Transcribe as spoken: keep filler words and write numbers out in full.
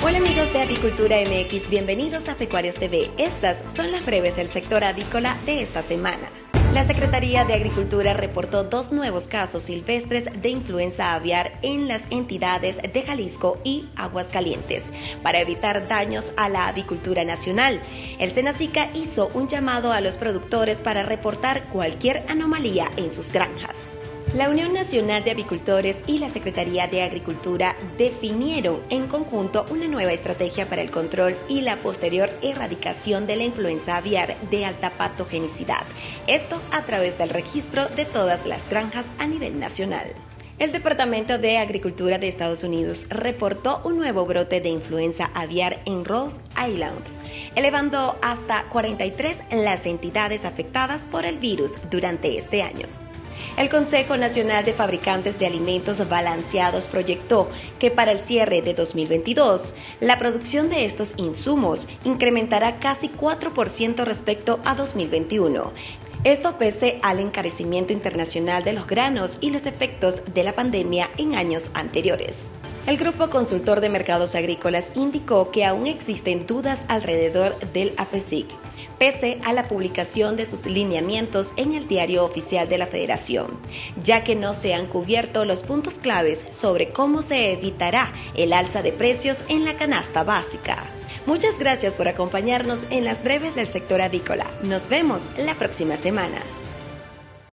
Hola amigos de Avicultura M X, bienvenidos a Pecuarios T V. Estas son las breves del sector avícola de esta semana. La Secretaría de Agricultura reportó dos nuevos casos silvestres de influenza aviar en las entidades de Jalisco y Aguascalientes para evitar daños a la avicultura nacional. El Senacica hizo un llamado a los productores para reportar cualquier anomalía en sus granjas. La Unión Nacional de Avicultores y la Secretaría de Agricultura definieron en conjunto una nueva estrategia para el control y la posterior erradicación de la influenza aviar de alta patogenicidad. Esto a través del registro de todas las granjas a nivel nacional. El Departamento de Agricultura de Estados Unidos reportó un nuevo brote de influenza aviar en Rhode Island, elevando hasta cuarenta y tres las entidades afectadas por el virus durante este año. El Consejo Nacional de Fabricantes de Alimentos Balanceados proyectó que para el cierre de dos mil veintidós, la producción de estos insumos incrementará casi cuatro por ciento respecto a dos mil veintiuno. Esto pese al encarecimiento internacional de los granos y los efectos de la pandemia en años anteriores. El Grupo Consultor de Mercados Agrícolas indicó que aún existen dudas alrededor del APESIC, pese a la publicación de sus lineamientos en el Diario Oficial de la Federación, ya que no se han cubierto los puntos claves sobre cómo se evitará el alza de precios en la canasta básica. Muchas gracias por acompañarnos en las breves del sector avícola. Nos vemos la próxima semana.